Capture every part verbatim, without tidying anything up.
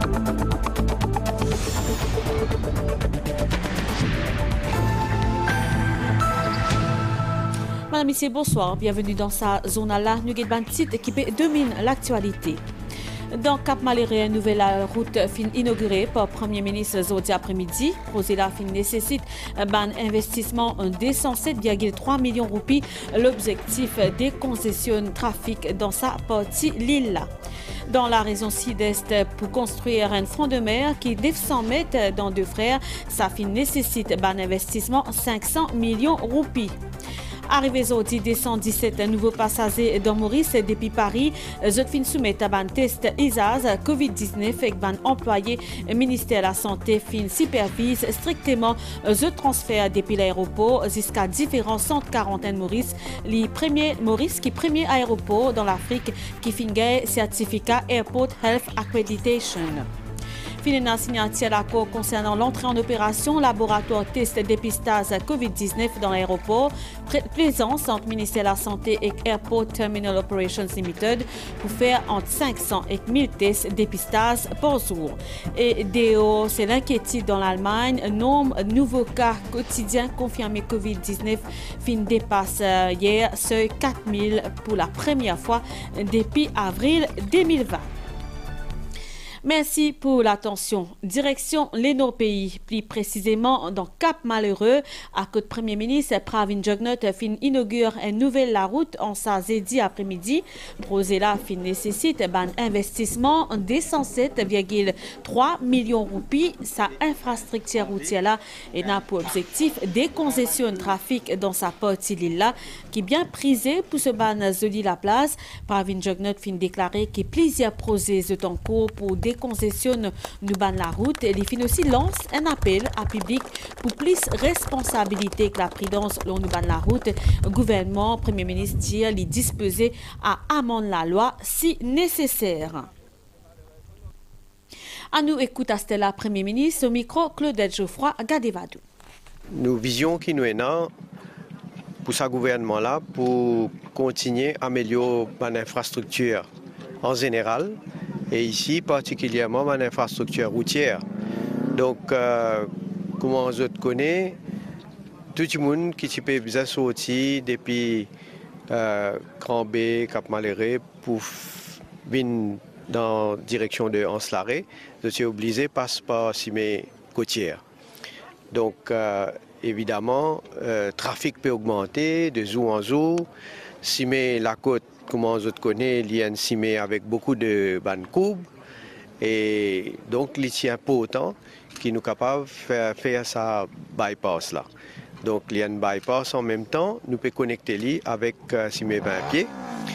Madame, Monsieur, bonsoir. Bienvenue dans sa zone à la Nuguet titre qui domine l'actualité. Dans Cap Malheureux, une nouvelle route fin inaugurée par le Premier ministre Zodi après-midi. Rosela fin nécessite un investissement de cent sept virgule trois millions de roupies. L'objectif décongestionne trafic dans sa partie l'île. Dans la région sud-est, pour construire un front de mer qui est cent mètres dans deux frères, ça fin nécessite un investissement de cinq cents millions de roupies. Arrivé aujourd'hui, deux cent dix-sept nouveaux passagers dans Maurice depuis Paris. Je fin soumettre à un test I S A S COVID dix-neuf avec un employé ministère de la Santé fin supervise strictement le transfert depuis l'aéroport jusqu'à différents centres quarantaine Maurice. Les premiers Maurice qui premier aéroport dans l'Afrique qui fin certificat Airport Health Accreditation. Finalement, signature l'accord concernant l'entrée en opération laboratoire test dépistage COVID dix-neuf dans l'aéroport. Plaisance entre ministère de la Santé et Airport Terminal Operations Limited pour faire entre cinq cents et mille tests dépistage par jour. Et D O, c'est l'inquiétude dans l'Allemagne. Nombre de nouveaux cas quotidiens confirmés COVID dix-neuf fin dépasse hier seuil quatre mille pour la première fois depuis avril deux mille vingt. Merci pour l'attention. Direction les nos pays, plus précisément dans Cap Malheureux, à côté Premier ministre Pravin Jugnauth fin inaugure une nouvelle la route en sa jeudi après-midi. Projet-là fin nécessite un investissement de cent sept virgule trois millions de roupies. Sa infrastructure routière là et n'a pour objectif décongestionner trafic dans sa partie l'île là qui est bien prisée pour ce ban joli la place. Pravin Jugnauth fin déclaré que plusieurs projets sont en cours pour décongestionne nous ban la route et les fin aussi lance un appel à public pour plus responsabilité que la prudence l'on nous ban la route. Le gouvernement, Premier ministre dit les disposer à amender la loi si nécessaire. À nous écoute à Stella Premier ministre au micro Claudette Geoffroy Gadevadou. Nous vision qui nous est là pour ce gouvernement là pour continuer à améliorer l'infrastructure en général. Et ici, particulièrement, mon infrastructure routière. Donc, euh, comment on te connaît, tout le monde qui peut bien sortir depuis euh, Grand B, Cap Malheureux, pour venir dans la direction de Anse-Larrey, je suis obligé de passer par Cimé côtière. Donc, euh, évidemment, le euh, trafic peut augmenter de jour en jour. Cimé la côte, comment je te connais, il y a une cimée avec beaucoup de bandes courbes. Et donc, il est important qu'il nous capable de faire, faire ça bypass là. Donc, il y a une bypass en même temps, nous pouvons connecter lui avec euh, cimée vingt pieds.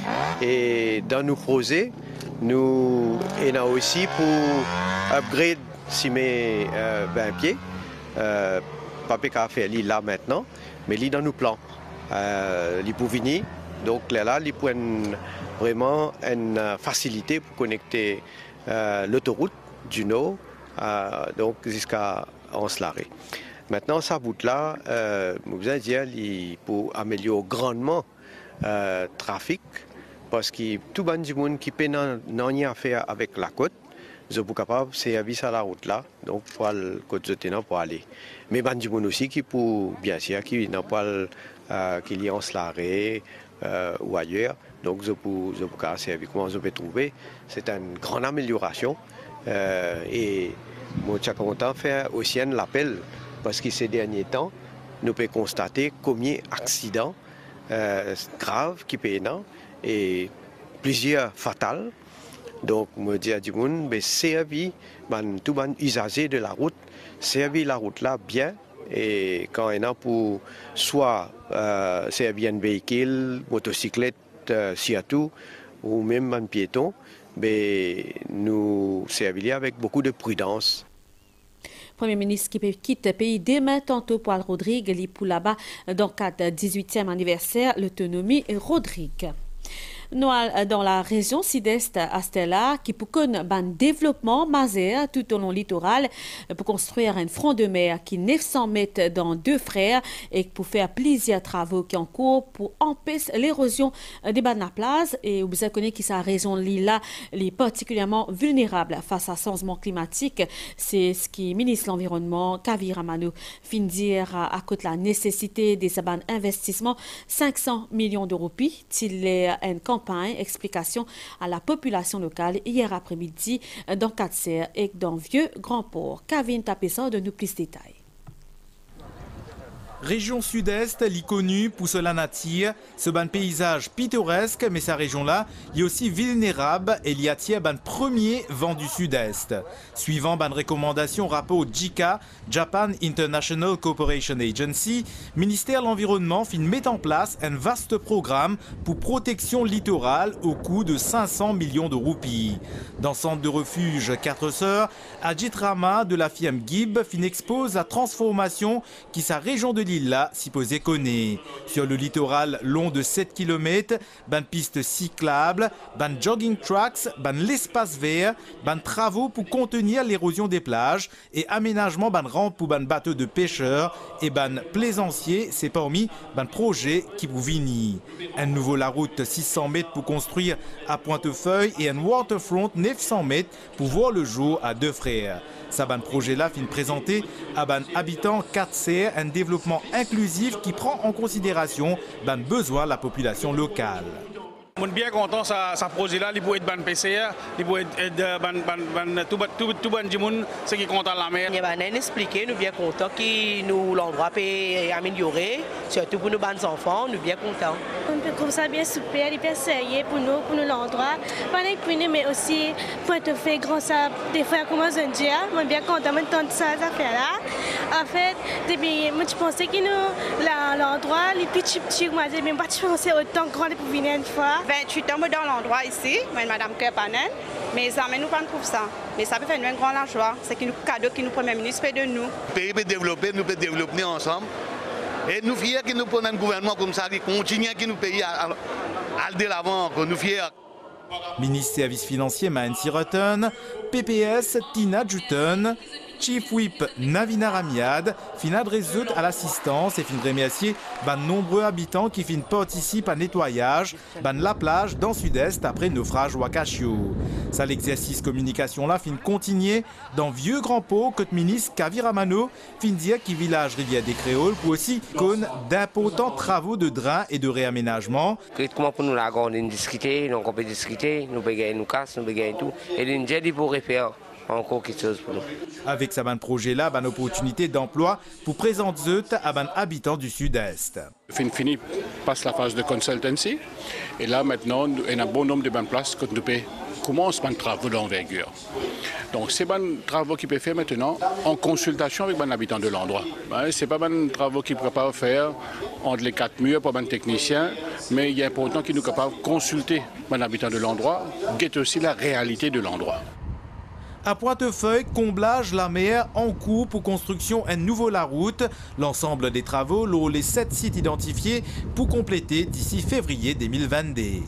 Et dans nos projets, nous avons aussi pour upgrade cimée euh, vingt pieds. Euh, pas qu'à faire lui là maintenant, mais lui dans nos plans. Euh, lui pour venir. Donc là, il peut vraiment une facilité pour connecter euh, l'autoroute du Nord euh, donc jusqu'à Anse-Larrey. Maintenant, sa route-là, euh, vous allez dire, il peut améliorer grandement le euh, trafic parce que tout le monde qui peut rien à faire avec la côte, je suis capable de servir à la route là, donc pour le côte de pour aller. Mais il y a des gens aussi qui peut, bien sûr, qui n'ont pas euh, qui y Anse-Larrey, Euh, ou ailleurs. Donc, je peux, je peux servir. Comment je peux trouver? C'est une grande amélioration. Euh, et moi, je suis content de faire aussi un appel parce que ces derniers temps, nous pouvons constater combien d'accidents euh, graves qui peuvent être et plusieurs fatales. Donc, je dis à tout le monde, mais servir, tout le monde usager de la route, servir la route là bien. Et quand il y a pour soit euh, servir un véhicule, motocyclette, euh, surtout, ou même un piéton, mais nous servir avec beaucoup de prudence. Premier ministre qui quitte le pays demain, tantôt Paul Rodrigue, il pour là-bas dans le cadre du dix-huitième anniversaire, l'autonomie Rodrigue. Noal dans la région sud-est à Stella qui pour qu'on ban développement masé tout au long littoral pour construire un front de mer qui neuf cents mètres dans deux frères et pour faire plusieurs travaux qui en cours pour empêcher l'érosion des bancs de la place et vous connaissez que sa région là est particulièrement vulnérable face à changement climatique. C'est ce qui ministre de l'environnement Kavi Ramanou fin dire à, à cause de la nécessité des investissements cinq cents millions de roupies. Il est une campagne explication à la population locale hier après-midi dans Quatre-Serres et dans Vieux Grand Port. Kavin Tapessa de nous plus de détails. Région sud-est, l'iconnue pour cela nature, ce ban paysage pittoresque, mais sa région-là, il est aussi vulnérable et il y a un ban premier vent du sud-est. Suivant ban recommandation rapport J I C A, Japan International Cooperation Agency, ministère de l'Environnement fin met en place un vaste programme pour protection littorale au coût de cinq cents millions de roupies. Dans centre de refuge Quatre Sœurs, Ajit Rama de la firme Gib fin expose la transformation qui sa région de là, supposé connaît. Sur le littoral long de sept kilomètres, ban pistes cyclables, ban jogging tracks, ban l'espace vert, ban travaux pour contenir l'érosion des plages et aménagement ban rampe pour ban bateaux de pêcheurs et ban plaisanciers, c'est parmi ban projet qui vous vini. Un nouveau la route six cents mètres pour construire à Pointe-Feuille et un waterfront neuf cents mètres pour voir le jour à Deux Frères. Ça ban projet là fin présenté à ban habitants Quatre-Serres, un développement inclusif qui prend en considération ban besoin de la population locale. Je suis bien content de ce projet-là, il peut être ban P C A, il peut être ban, ban, ban, tout, tout, tout ban Jimoun, ce qui compte à la mer. Il va nous expliquer, nous bien contents que nous l'endroit peut améliorer, surtout pour nos bons enfants, nous bien contents. On trouve ça bien super, hyper sérieux pour nous, pour nous l'endroit. Pas pour nous, mais aussi pour te faire grand ça, des fois comment je dis, je suis bien content de ça, ça fait là. En fait, moi je pensais que nous l'endroit, les petits petits, moi je même pas pensé autant grand pour venir une fois. vingt-huit ans dans l'endroit ici, Madame Kerpanen, mais ça ne nous pas trouve ça. Mais ça peut faire une grande joie. C'est un cadeau que nous Premier ministre fait de nous. Le pays peut développer, nous peut développer ensemble. Et nous fiers que nous prenons un gouvernement comme ça qui continue, qui nous paye à aller de l'avant, nous fiers. Ministre Service Financier Mahen Siroten, P P S Tina Juton, Chief Whip Navina Ramiad fin adressé à l'assistance et fin remercier ban nombreux habitants qui fin participent à nettoyage ban la plage dans sud-est après naufrage Wakashio. Ça l'exercice communication là fin continuer dans Vieux Grand Port que le ministre Kavi Ramanou fin dire qui village Rivière des Créoles pour aussi qu'on d'importants travaux de drain et de réaménagement. Comment pour nous la on discuter, donc on peut discuter, nous peut gagner nous casse, nous peut gagner tout et l'injecte pour refaire. Encore quelque chose pour nous. Avec sa ban projet là, ban opportunité d'emploi pour présenter à ban habitants du sud-est. Fin fini passe la phase de consultancy et là maintenant il y a un bon nombre de bonnes places que nous commence par travaux d'envergure. Donc c'est des travaux qui peuvent faire maintenant en consultation avec les habitants de l'endroit. Ce n'est pas des travaux qui ne peuvent pas faire entre les quatre murs pour les techniciens, mais il est important qu'ils nous capables de consulter les habitants de l'endroit, guetter aussi la réalité de l'endroit. À Pointe-Feuille, comblage la mer en cours pour construction un nouveau la route. L'ensemble des travaux, l'ont les sept sites identifiés pour compléter d'ici février deux mille vingt-deux.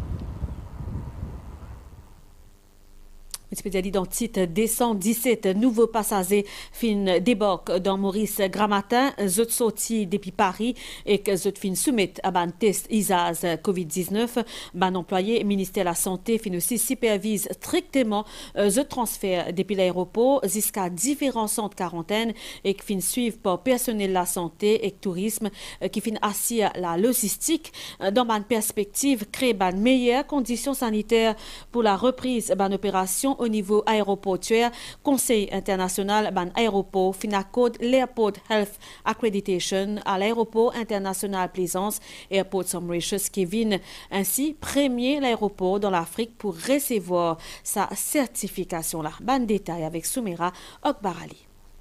Identite deux cent dix-sept nouveaux passagers fin débarquent dans Maurice Gramatin, zot sorti depuis Paris et que zot fin soumettent à ban test I S A S covid dix-neuf. Ban employé ministère de la Santé fin aussi supervise strictement zot transfert depuis l'aéroport jusqu'à différents centres quarantaine et qui fin suivent par personnel de la santé et tourisme qui fin assure la logistique dans ban perspective créer ban meilleures conditions sanitaires pour la reprise ban opération au niveau aéroportuaire. Conseil international ban aéroport fin accorde l'Airport Health Accreditation à l'aéroport international Plaisance Airport St. Mauritius qui vient ainsi premier l'aéroport dans l'Afrique pour recevoir sa certification là. Ban détail avec Soumera Okbarali.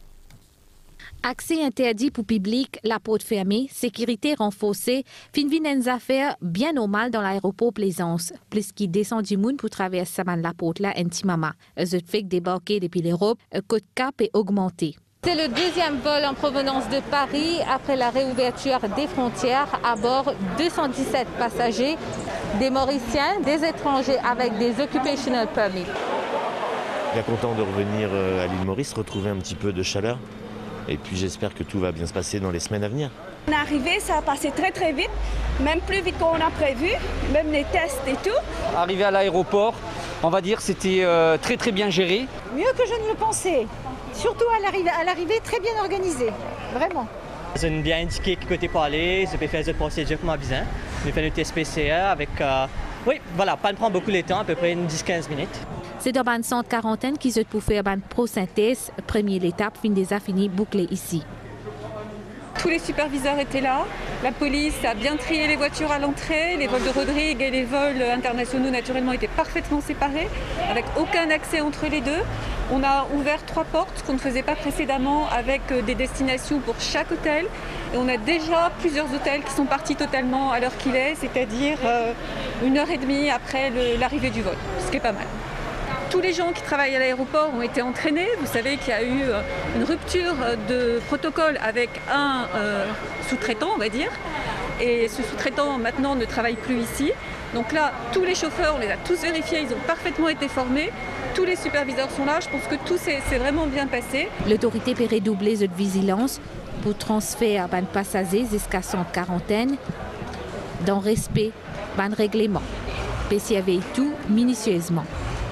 Accès interdit pour public, la porte fermée, sécurité renforcée, fin vin affaires bien normal dans l'aéroport Plaisance. Plus qui descend du monde pour traverser la porte là intimement. Ce fait débarquer depuis l'Europe, côte cap est augmenté. C'est le deuxième vol en provenance de Paris après la réouverture des frontières à bord deux cent dix-sept passagers. des Mauriciens, des étrangers avec des occupational permits. Bien content de revenir à l'île Maurice, retrouver un petit peu de chaleur. Et puis j'espère que tout va bien se passer dans les semaines à venir. On est arrivé, ça a passé très très vite, même plus vite qu'on a prévu, même les tests et tout. Arrivé à l'aéroport, on va dire c'était euh, très très bien géré. Mieux que je ne le pensais, surtout à l'arrivée, à l'arrivée très bien organisé, vraiment. Ils ont bien indiqué que côté pour aller, je peux faire cette procédure comme besoin. Je fais le test P C R avec, euh, oui voilà, pas de prendre beaucoup de temps, à peu près dix à quinze minutes. C'est dans une centre quarantaine qui se pour faire une pro-synthèse. Première étape, fin des affinis bouclée ici. Tous les superviseurs étaient là. La police a bien trié les voitures à l'entrée. Les vols de Rodrigue et les vols internationaux, naturellement, étaient parfaitement séparés, avec aucun accès entre les deux. On a ouvert trois portes qu'on ne faisait pas précédemment, avec des destinations pour chaque hôtel. Et on a déjà plusieurs hôtels qui sont partis totalement à l'heure qu'il est, c'est-à-dire euh, une heure et demie après l'arrivée du vol, ce qui est pas mal. Tous les gens qui travaillent à l'aéroport ont été entraînés. Vous savez qu'il y a eu une rupture de protocole avec un euh, sous-traitant, on va dire. Et ce sous-traitant, maintenant, ne travaille plus ici. Donc là, tous les chauffeurs, on les a tous vérifiés, ils ont parfaitement été formés. Tous les superviseurs sont là. Je pense que tout s'est vraiment bien passé. L'autorité peut redoubler de vigilance pour transférer un passager jusqu'à son quarantaine dans respect d'un règlement. P C V tout minutieusement.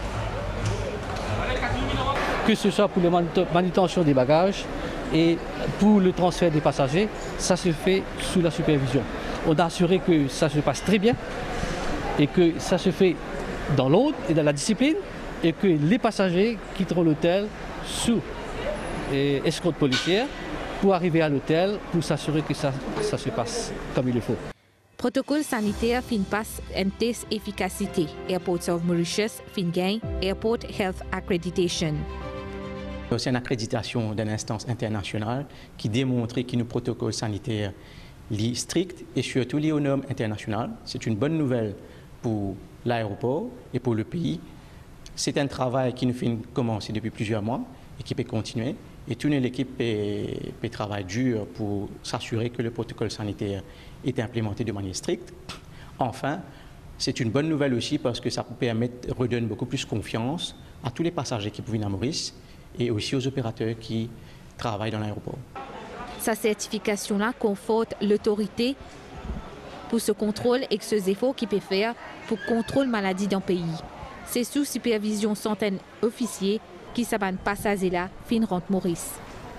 Que ce soit pour la manutention des bagages et pour le transfert des passagers, ça se fait sous la supervision. On a assuré que ça se passe très bien et que ça se fait dans l'ordre et dans la discipline et que les passagers quitteront l'hôtel sous escorte policière pour arriver à l'hôtel pour s'assurer que ça, ça se passe comme il le faut. Protocole sanitaire fin passe un test efficacité. Airports of Mauritius fin gain Airport Health Accreditation. C'est une accréditation d'une instance internationale qui démontre que nos protocoles sanitaires sont stricts et surtout liés aux normes internationales. C'est une bonne nouvelle pour l'aéroport et pour le pays. C'est un travail qui nous fait commencer depuis plusieurs mois et qui peut continuer. Et toute l'équipe peut, peut travailler dur pour s'assurer que le protocole sanitaire est implémenté de manière stricte. Enfin, c'est une bonne nouvelle aussi parce que ça permet de redonner beaucoup plus confiance à tous les passagers qui viennent à Maurice et aussi aux opérateurs qui travaillent dans l'aéroport. Sa certification-là conforte l'autorité pour ce contrôle et ce efforts qu'il peut faire pour contrôler maladie dans le pays. C'est sous supervision centaine officiers qui s'abandonnent passager-là fin rentre Maurice.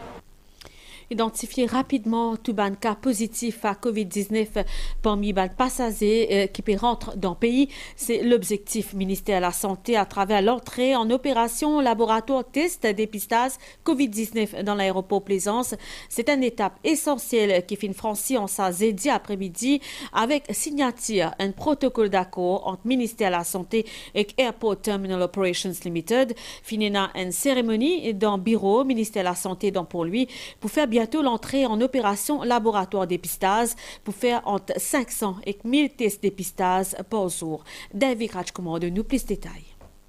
Identifier rapidement tout ban cas positif à covid dix-neuf parmi les passagers qui rentrent dans le pays. C'est l'objectif ministère de la Santé à travers l'entrée en opération laboratoire test dépistage covid dix-neuf dans l'aéroport Plaisance. C'est une étape essentielle qui finit franchie en sa jeudi après-midi avec signature un protocole d'accord entre ministère de la Santé et Airport Terminal Operations Limited. Finina une cérémonie dans le bureau ministère de la Santé dans pour lui pour faire bientôt l'entrée en opération laboratoire dépistage pour faire entre cinq cents et mille tests dépistage par jour. David Ratch commande nous plus de détails.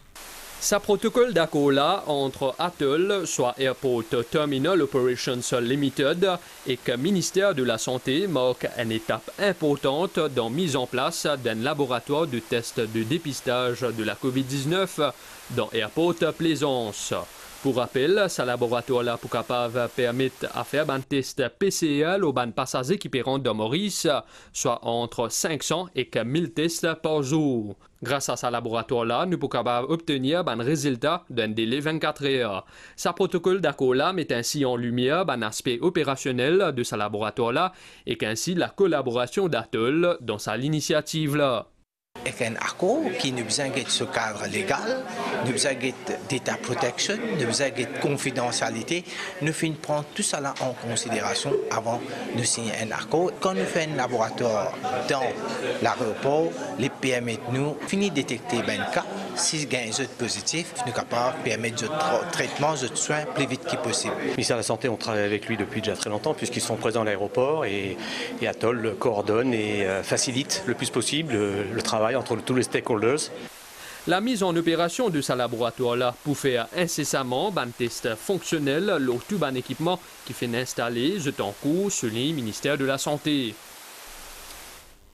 Sa protocole d'accord là entre A T O L, soit Airport Terminal Operations Limited, et le ministère de la Santé marque une étape importante dans la mise en place d'un laboratoire de tests de dépistage de la covid dix-neuf dans Airport Plaisance. Pour rappel, ce laboratoire-là pour capable permettre à faire un test P C R aux passagers qui pérant dans Maurice, soit entre cinq cents et mille tests par jour. Grâce à ce laboratoire-là, nous pouvons capable obtenir un résultat d'un délai vingt-quatre heures. Ce protocole d'accord-là met ainsi en lumière un aspect opérationnel de ce laboratoire-là et qu'ainsi la collaboration d'A T O L dans sa initiative-là. Et un accord qui nous besoin de ce cadre légal, nous besoin de data protection, nous besoin de confidentialité. Nous finissons prendre tout cela en considération avant de signer un accord. Quand nous faisons un laboratoire dans l'aéroport, les permet nous finir de détecter un cas. Si il y a un autre positif, nous sommes capables de permettre de traitement, de soins plus vite que possible. Le ministère de la Santé, on travaille avec lui depuis déjà très longtemps puisqu'ils sont présents à l'aéroport et, et A T O L coordonne et euh, facilite le plus possible le, le travail entre tous les stakeholders. La mise en opération de ce laboratoire-là pour faire incessamment un test fonctionnel lors tout un équipement qui fait installer, je en cours, sur le ministère de la Santé.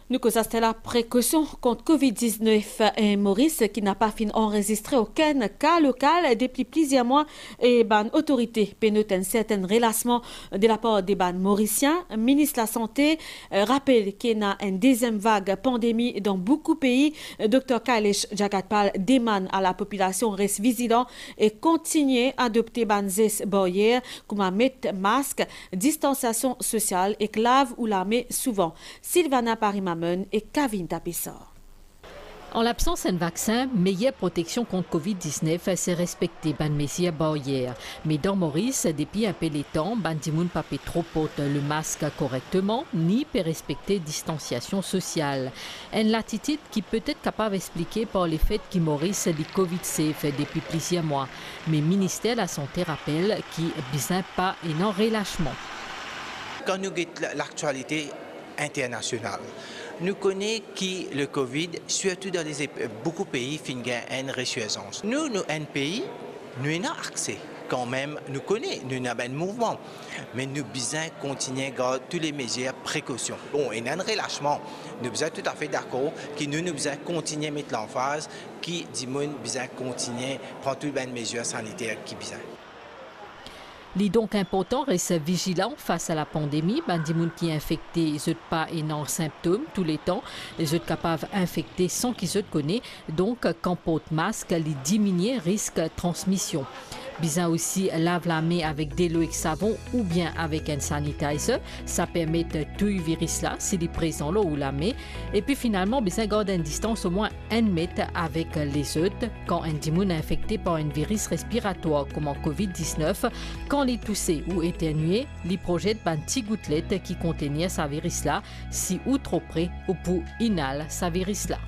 Nous causons la précaution contre covid dix-neuf en Maurice qui n'a pas fini enregistré aucun cas local depuis plusieurs mois et ban autorité pénote un certain relâchement de la part des ban mauriciens. Le ministre de la Santé euh, rappelle qu'il y a une deuxième vague pandémie dans beaucoup de pays. Docteur Kailesh Jagatpal demande à la population de rester vigilant et continuer à adopter ban gestes barrières comme à mettre masque, distanciation sociale et lave ou la met souvent. Sylvana Parimaman et Kavin Tapissor. En l'absence d'un vaccin, meilleure protection contre covid dix-neuf, c'est respecter ban mesures barrières. Mais dans Maurice, depuis un peu de temps, ban dimoun pas trop porte le masque correctement, ni peut respecter distanciation sociale. Une latitude qui peut être capable d'expliquer par le fait que Maurice est covid safe depuis plusieurs mois. Mais le ministère de la Santé rappelle qu'il n'y a pas un relâchement. Quand nous regardons l'actualité internationale, nous connaissons que le Covid, surtout dans les, beaucoup de pays, a une résurgence. Nous, nous, un pays, nous avons accès quand même, nous connaissons, nous avons un mouvement, mais nous devons continuer à garder toutes les mesures précautions. Bon, il y a un relâchement. Nous sommes tout à fait d'accord que nous, nous devons continuer à mettre l'emphase, que nous devons continuer à prendre toutes les mesures sanitaires qui besoin. Il est donc important de rester vigilant face à la pandémie. Ben, des gens qui sont infectés, ils n'ont pas énormes symptômes tous les temps. Ils sont capables d'infecter sans qu'ils se connaissent. Donc, quand porte masque, ils diminuent le risque de transmission. Bien aussi, lave la main avec de l'eau et savon ou bien avec un sanitizer. Ça permet de tuer le virus là, s'il est présent là ou la main. Et puis finalement, bien garder une distance au moins un mètre avec les autres. Quand un dimoun est infecté par un virus respiratoire comme en covid dix-neuf, quand il est toussé ou éternué, il projette une petite gouttelette qui contenait ce virus là, si ou trop près ou pour inhaler ce virus là.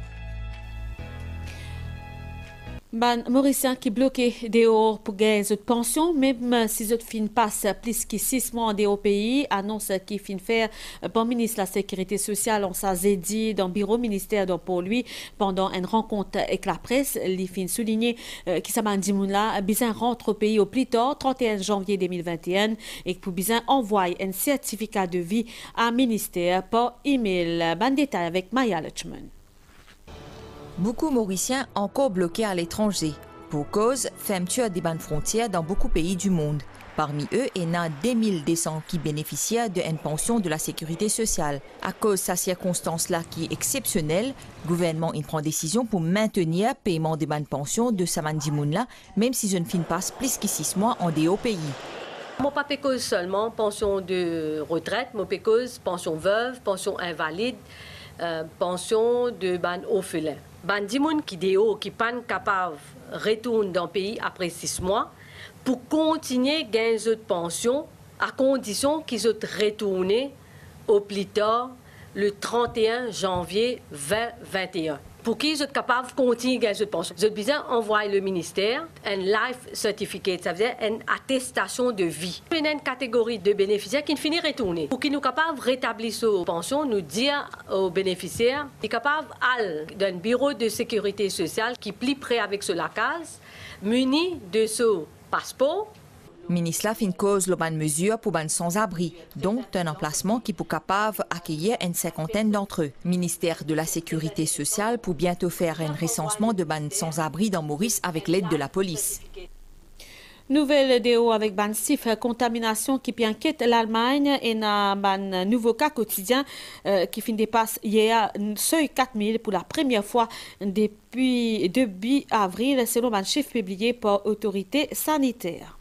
Ban Mauricien qui bloqué dehors pour gagner de pension, même si les fin passe plus que six mois au pays, annonce qui fin faire par ministre de la Sécurité sociale, on s'est dit dans le bureau ministère pour lui pendant une rencontre avec la presse, il fin souligné euh, qui s'appelle Dimoula, bien rentre au pays au plus tard, trente et un janvier deux mille vingt et un, et pour bien envoyer un certificat de vie à ministère par email. Ban détail avec Maya Lutchman. Beaucoup Mauriciens encore bloqués à l'étranger. Pour cause, fermeture des bandes frontières dans beaucoup de pays du monde. Parmi eux, il y en a deux mille deux cents qui bénéficiaient d'une pension de la sécurité sociale. À cause de cette circonstance-là qui est exceptionnelle, le gouvernement il prend décision pour maintenir le paiement des bandes pensions de Samandimoun-là, même si je ne finis pas plus que six mois en dehors pays. Mon pas cause seulement pension de retraite, mon cause pension veuve, pension invalide, euh, pension de ban orphelin. Ban dimoun qui déo qui pas capable retourne dans le pays après six mois pour continuer à gagner de pension à condition qu'ils retournent au plus tard le trente et un janvier deux mille vingt et un. Pour qu'ils soient capables de continuer à gagner de pension. Vous avez besoin d'envoyer le ministère un life certificate, ça veut dire une attestation de vie. Il y a une catégorie de bénéficiaires qui ne finit de retourner. Pour qu'ils soient capables de rétablir sa pension, nous dire aux bénéficiaires qu'ils sont capables d'aller dans un bureau de sécurité sociale qui plie près avec ce la case, muni de ce passeport. Ministre fin cause le ban mesure pour ban sans-abri, donc un emplacement qui peut capable accueillir une cinquantaine d'entre eux. Ministère de la Sécurité sociale pour bientôt faire un recensement de ban sans-abri dans Maurice avec l'aide de la police. Nouvelle déo avec ban chiffre contamination qui inquiète l'Allemagne et un ban nouveau cas quotidien euh, qui fin dépasse hier seuil quatre mille pour la première fois depuis début avril selon un chiffre publié par l'autorité sanitaire.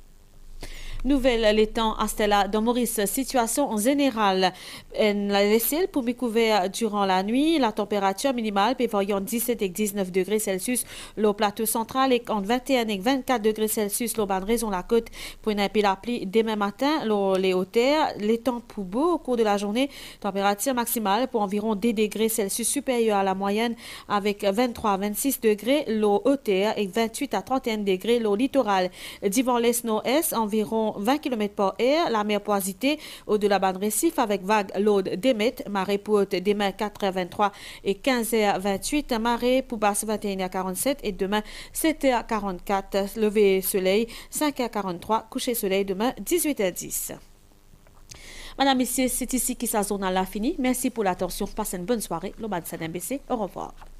Nouvelle l'étang à Stella dans Maurice, situation en général. La laissée pour découvert durant la nuit, la température minimale peut varier dix-sept et dix-neuf degrés Celsius le plateau central et entre vingt et un et vingt-quatre degrés Celsius le bas de région la côte pour une appel appli demain matin les hauteurs, les temps pour beau au cours de la journée, température maximale pour environ dix degrés Celsius supérieure à la moyenne avec vingt-trois à vingt-six degrés l'eau hauteur et vingt-huit à trente et un degrés l'eau littoral. Divan l'est nord-est environ vingt kilomètres par heure, la mer poisitée au-delà de Récif avec vague l'aude d'Emet, marée pour haute demain quatre heures vingt-trois et quinze heures vingt-huit, marée pour basse vingt et une heures quarante-sept et demain sept heures quarante-quatre, lever soleil cinq heures quarante-trois, coucher soleil demain dix-huit heures dix. Madame, messieurs, c'est ici que sa zone a fini. Merci pour l'attention. Passez une bonne soirée. Le Bad Sadem B C. Au revoir.